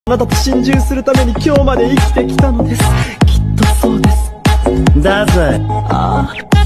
あなたと心中するために今日まで生きてきたのです。きっとそうです。 だぜ。 ああ。